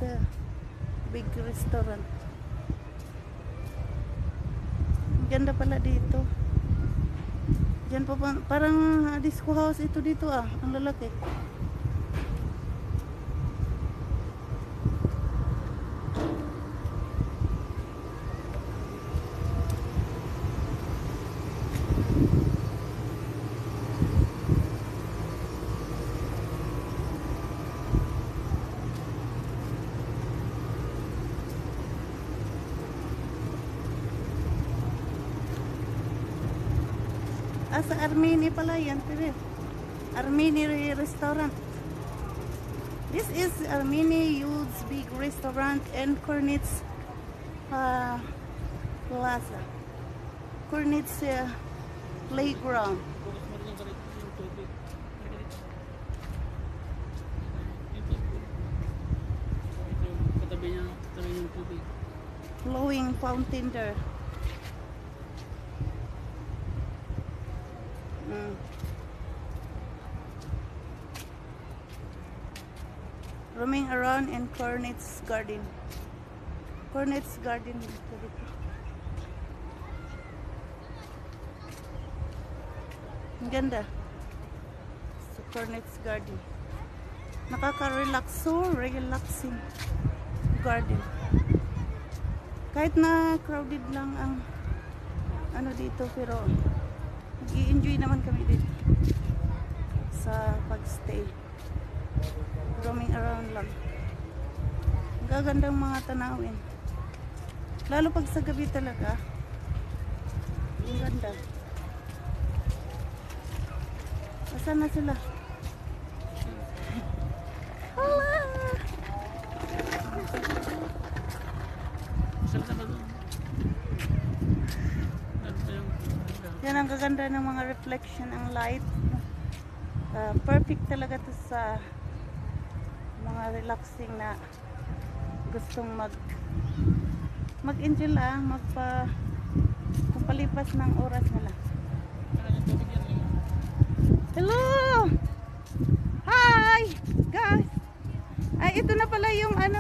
big restaurant. Ganda pala dito. Diyan pa parang disco house ito dito ang lalaki. Sa Armeni pala yan, Armeni restaurant. This is Armeni youth's big restaurant and Corniche plaza. Corniche playground. Flowing fountain there. Roaming around in Corniche garden. Corniche garden. Ang ganda. So Corniche garden. Nakaka-relax, so relaxing garden. Kahit na crowded lang ang ano dito, pero nag-i-enjoy naman kami dito sa pag-stay. Roaming around lang. Gagandang mga tanawin. Lalo pag sa gabi talaga. Ang ganda. Asan na sila? Hala! Yan ang gaganda ng mga reflection ang light. Perfect talaga to sa mga relaxing na gustong mag-enjoy lang, magpalipas ng oras nila. Hello! Hi! Guys! Ay, ito na pala yung ano,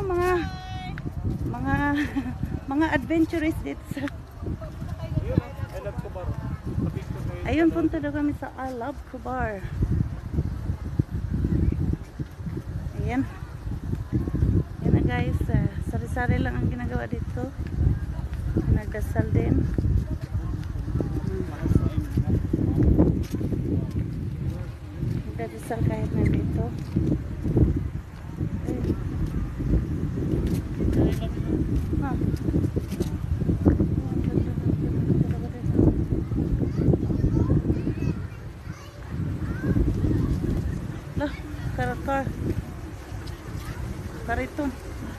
mga adventurous dito sa ayun, punta daw kami sa I Love Khobar. Ayan. Yan na guys, sari-sari lang ang ginagawa dito. Nagdasal din. Nagdasal kahit nandito. Lah, kariton.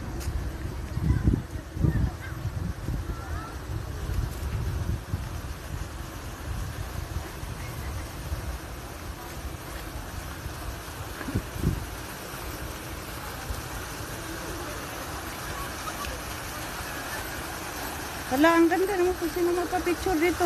Hala, ang ganda naman kung sino magpa-picture dito.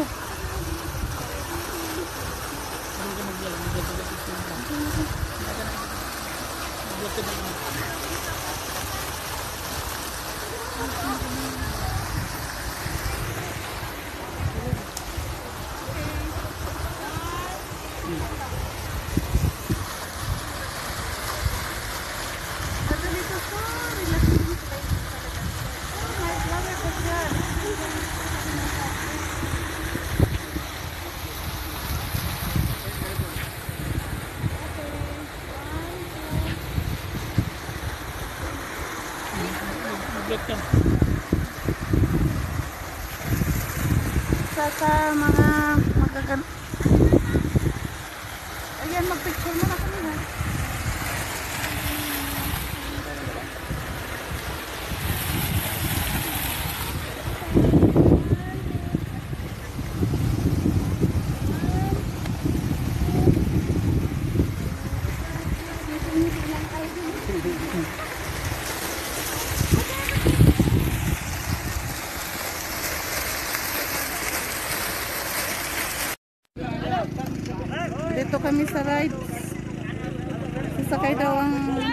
Sa mga magaganda. Ayan, mag-picture muna kami ha. Dito kami sa ride. Sasakay daw ang